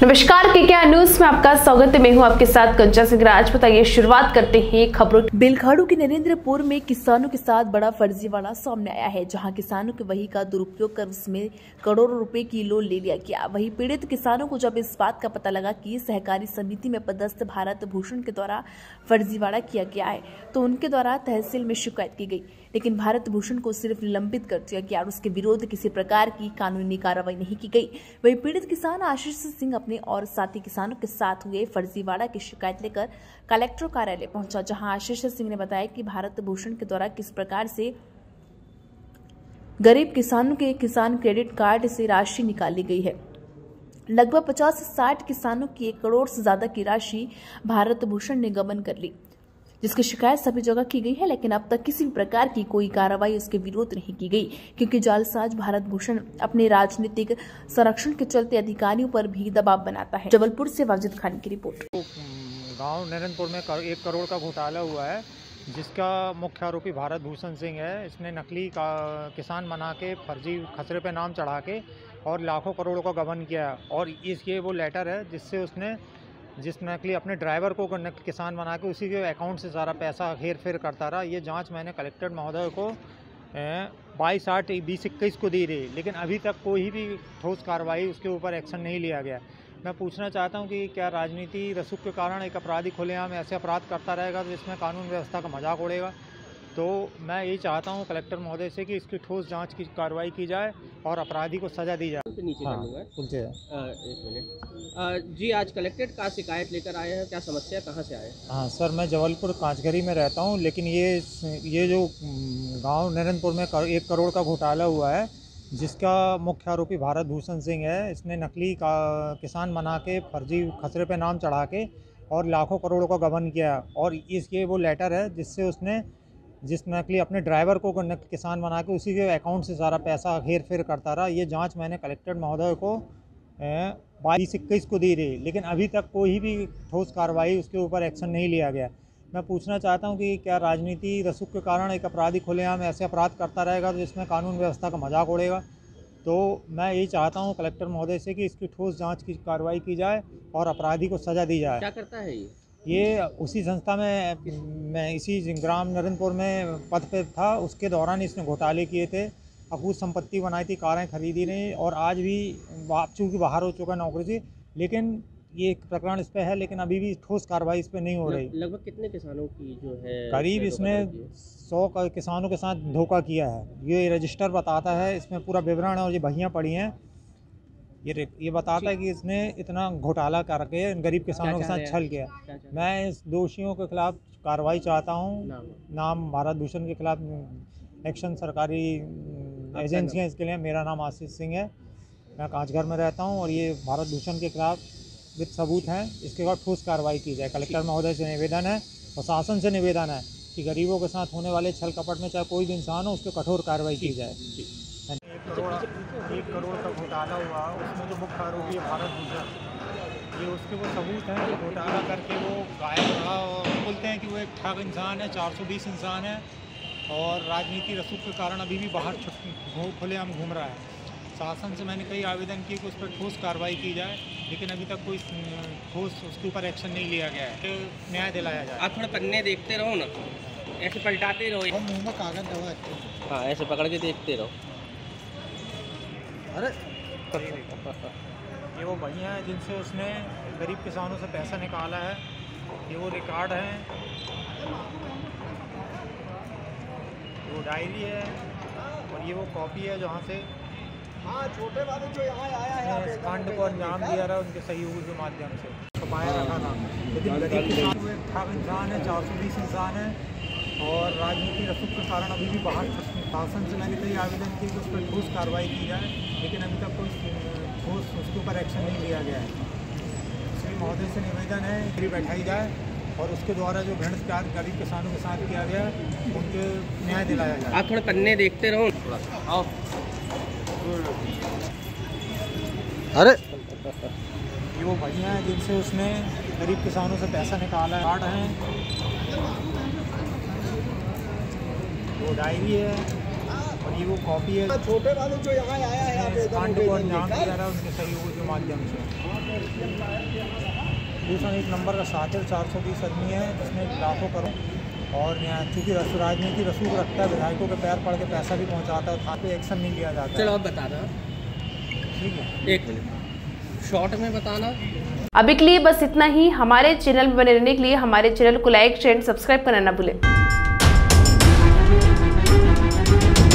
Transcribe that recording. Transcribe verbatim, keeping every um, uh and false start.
नमस्कार, के क्या न्यूज में आपका स्वागत है। मैं हूं आपके साथ कंचा सिंह राजपूत। आइए शुरुआत करते हैं खबरों की। बेलखाड़ू के नरेंद्रपुर में किसानों के साथ बड़ा फर्जीवाड़ा सामने आया है, जहां किसानों के वही का दुरुपयोग कर उसमें करोड़ों रुपए की लोन ले लिया गया। वही पीड़ित किसानों को जब इस बात का पता लगा कि सहकारी समिति में पदस्थ भारत भूषण के द्वारा फर्जीवाड़ा किया गया है, तो उनके द्वारा तहसील में शिकायत की गई, लेकिन भारत भूषण को सिर्फ निलंबित कर दिया गया और उसके विरोध किसी प्रकार की कानूनी कार्रवाई नहीं की गई। वही पीड़ित किसान आशीष सिंह अपने और साथी किसानों के साथ हुए फर्जीवाड़ा की शिकायत लेकर कलेक्टर कार्यालय पहुंचा, जहां आशीष सिंह ने बताया कि भारत भूषण के द्वारा किस प्रकार से गरीब किसानों के किसान क्रेडिट कार्ड से राशि निकाली गई है। लगभग पचास से साठ किसानों की एक करोड़ से ज्यादा की राशि भारत भूषण ने गबन कर ली, जिसकी शिकायत सभी जगह की गई है, लेकिन अब तक किसी भी प्रकार की कोई कार्रवाई उसके विरोध नहीं की गई, क्योंकि जालसाज भारत भूषण अपने राजनीतिक संरक्षण के चलते अधिकारियों पर भी दबाव बनाता है। जबलपुर से वाजिद खान की रिपोर्ट। गांव नरेंद्रपुर में एक करोड़ का घोटाला हुआ है, जिसका मुख्य आरोपी भारत भूषण सिंह है। इसने नकली का किसान बना के फर्जी खसरे पे नाम चढ़ा के और लाखों करोड़ों का गबन किया। और इसके वो लेटर है जिससे उसने जिस नकली अपने ड्राइवर को किसान बना के उसी के अकाउंट से सारा पैसा हेर फेर करता रहा। ये जांच मैंने कलेक्टर महोदय को बाईस आठ बीस इक्कीस को दी रही, लेकिन अभी तक कोई भी ठोस कार्रवाई उसके ऊपर एक्शन नहीं लिया गया। मैं पूछना चाहता हूं कि क्या राजनीति रसूख के कारण एक अपराधी खुलेआम ऐसे अपराध करता रहेगा तो इसमें कानून व्यवस्था का मजाक उड़ेगा। तो मैं यही चाहता हूं कलेक्टर महोदय से कि इसकी ठोस जांच की कार्रवाई की जाए और अपराधी को सजा दी जाए। नीचे हाँ, एक मिनट जी, आज कलेक्टेड का शिकायत लेकर आए हैं, क्या समस्या, कहाँ से आए? हाँ सर, मैं जबलपुर कांचघरी में रहता हूँ, लेकिन ये ये जो गांव नरेंद्रपुर में एक करोड़ का घोटाला हुआ है, जिसका मुख्य आरोपी भारत भूषण सिंह है। इसने नकली का किसान बना के फर्जी खसरे पे नाम चढ़ा के और लाखों करोड़ों का गबन किया। और इसके वो लेटर है जिससे उसने जिस नकली अपने ड्राइवर को किसान बना के उसी के अकाउंट से सारा पैसा हेर फेर करता रहा। ये जांच मैंने कलेक्टर महोदय को बाईस इक्कीस को दी रही, लेकिन अभी तक कोई भी ठोस कार्रवाई उसके ऊपर एक्शन नहीं लिया गया। मैं पूछना चाहता हूं कि क्या राजनीति रसूख के कारण एक अपराधी खुलेआम ऐसे अपराध करता रहेगा तो इसमें कानून व्यवस्था का मजाक उड़ेगा। तो मैं यही चाहता हूं कलेक्टर महोदय से कि इसकी ठोस जांच की कार्रवाई की जाए और अपराधी को सजा दी जाए। क्या करता है ये? ये उसी संस्था में मैं इसी ग्राम नरेंद्रपुर में पद पे था, उसके दौरान इसने घोटाले किए थे, अकूत संपत्ति बनाई थी, कारें खरीदी नहीं, और आज भी चूँकि बाहर हो चुका नौकरी से, लेकिन ये एक प्रकरण इस पे है, लेकिन अभी भी ठोस कार्रवाई इस पे नहीं हो रही। लगभग कितने किसानों की जो है करीब इसने सौ किसानों के साथ धोखा किया है। ये रजिस्टर बताता है, इसमें पूरा विवरण है, और ये बहियाँ पड़ी हैं, ये ये बताता है कि इसने इतना घोटाला करके गरीब किसानों के साथ छल किया। मैं इस दोषियों के खिलाफ कार्रवाई चाहता हूँ। नाम भारत भूषण के खिलाफ एक्शन सरकारी एजेंसियाँ, इसके लिए मेरा नाम आशीष सिंह है, मैं कांचघर में रहता हूँ, और ये भारत भूषण के खिलाफ विद सबूत हैं, इसके बाद ठोस कार्रवाई की जाए। कलेक्टर महोदय से निवेदन है, प्रशासन से निवेदन है कि गरीबों के साथ होने वाले छल कपट में चाहे कोई भी इंसान हो, उस पर कठोर कार्रवाई की जाए। एक करोड़ एक करोड़ का घोटाला हुआ, उसमें जो मुख्य आरोपी है भारत भूषण, ये उसके वो सबूत हैं कि घोटाला करके वो गायब रहा, और बोलते हैं कि वो एक ठग इंसान है, चार सौ बीस इंसान है, और राजनीति रसूख के कारण अभी भी बाहर खुलेआम घूम रहा है। शासन से मैंने कई आवेदन किए कि उस पर ठोस कार्रवाई की जाए, लेकिन अभी तक कोई ठोस उसके ऊपर एक्शन नहीं लिया गया है। न्याय दिलाया जाए। आप थोड़ा पन्ने देखते रहो ना, ऐसे पलटाते रहो, हम मुँह में कागज दबा, हाँ ऐसे पकड़ के देखते रहो। अरे ये वो भैया हैं जिनसे उसने गरीब किसानों से पैसा निकाला है, ये वो रिकॉर्ड हैं, वो डायरी है, और ये वो कॉपी है जहाँ से हाँ छोटे वाले जो यहाँ आया है इस कांड को अंजाम दिया रहा उनके सहयोग के माध्यम से छुपाया रखा था। लेकिन गरीब किसान वो एक ठग इंसान है, चार सौ बीस इंसान है, और राजनीति रसूख के कारण अभी भी बाहर। शासन से मैंने कई आवेदन किए कि उस पर ठोस कार्रवाई की जाए, लेकिन अभी तक कोई ठोस उसके ऊपर एक्शन नहीं लिया गया है। इसलिए महोदय से निवेदन है कि बैठाई जाए, और उसके द्वारा जो भ्रष्टाचार गरीब किसानों के साथ किया गया उनके न्याय दिलाया जाए। आप थोड़े पन्ने देखते रहो थोड़ा। आओ अरे ये वो भैया हैं जिनसे उसने गरीब किसानों से पैसा निकाला है, कार्ड हैं, वो डायरी है, और ये वो कॉपी है छोटे वाले जो यहाँ आया है आप इस कांड को अंजाम दिया रहा है उनके सहयोग के माध्यम से। दूसरा एक नंबर का साथिल चार सौ बीस आदमी है जिसमें लाखों करोड़, और यहाँ चूँकि रसू राजनीति रसूख रखता है, विधायकों के पैर पड़ के पैसा भी पहुँचाता है, वहाँ पे एक्शन नहीं लिया जाता। चलो आप बता रहे ठीक है, एक मिनट शॉर्ट में बताना। अभी के लिए बस इतना ही। हमारे चैनल में बने रहने के लिए हमारे चैनल को लाइक शेयर सब्सक्राइब करना ना भूलें।